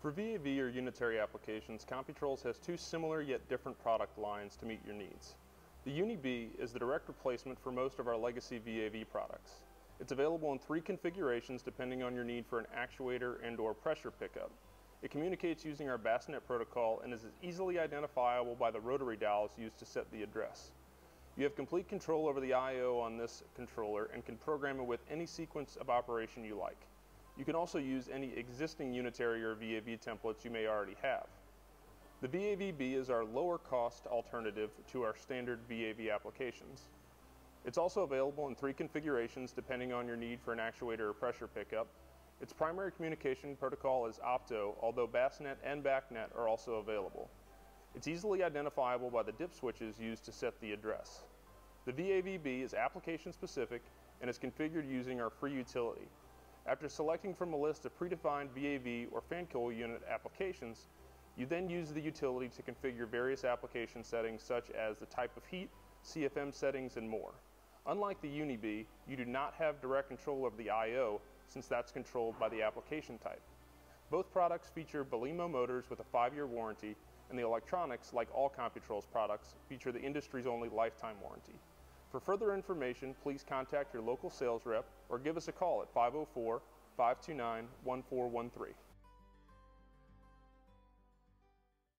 For VAV or unitary applications, Computrols has two similar yet different product lines to meet your needs. The Uni-B is the direct replacement for most of our legacy VAV products. It's available in three configurations depending on your need for an actuator and/or pressure pickup. It communicates using our bassinet protocol and is easily identifiable by the rotary dials used to set the address. You have complete control over the I/O on this controller and can program it with any sequence of operation you like. You can also use any existing unitary or VAV templates you may already have. The VAV-B is our lower cost alternative to our standard VAV applications. It's also available in three configurations depending on your need for an actuator or pressure pickup. Its primary communication protocol is opto, although bassinet and backnet are also available. It's easily identifiable by the dip switches used to set the address. The VAV-B is application specific and is configured using our free utility. After selecting from a list of predefined VAV or fan coil unit applications, you then use the utility to configure various application settings such as the type of heat, CFM settings, and more. Unlike the Uni-B, you do not have direct control of the I/O since that's controlled by the application type. Both products feature Belimo motors with a 5-year warranty, and the electronics, like all Computrols products, feature the industry's only lifetime warranty. For further information, please contact your local sales rep or give us a call at 504-529-1413.